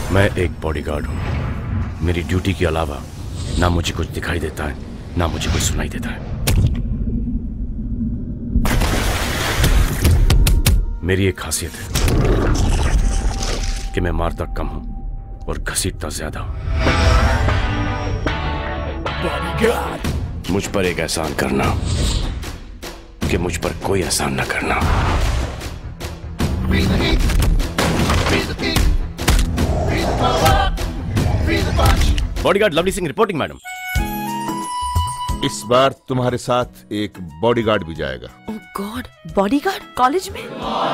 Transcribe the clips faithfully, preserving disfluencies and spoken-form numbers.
मैं एक बॉडीगार्ड हूँ। मेरी ड्यूटी के अलावा ना मुझे कुछ दिखाई देता है, ना मुझे कुछ सुनाई देता है। मेरी एक खासियत है कि मैं मारता कम हूं और घसीटता ज्यादा हूं। मुझ पर एक एहसान करना कि मुझ पर कोई एहसान न करना। Bodyguard Lovely Singh reporting madam. इस बार तुम्हारे साथ एक बॉडीगार्ड भी जाएगा। ओह गॉड, बॉडीगार्ड कॉलेज में?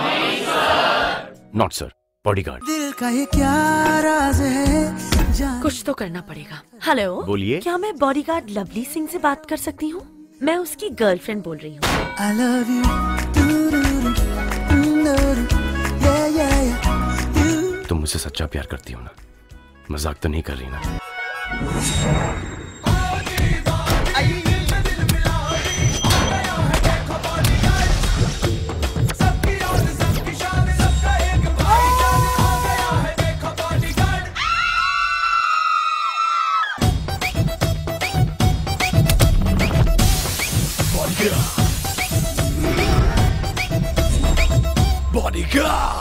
Not sir, bodyguard. दिल का ये क्या राज है? कुछ तो करना पड़ेगा। हेलो, बोलिए। क्या मैं बॉडीगार्ड लवली सिंह से बात कर सकती हूँ? मैं उसकी गर्लफ्रेंड बोल रही हूँ। I love you. Yeah, yeah, yeah. तुम मुझसे सच्चा प्यार करती हो ना? मजाक तो नहीं कर रही ना? Bodyguard.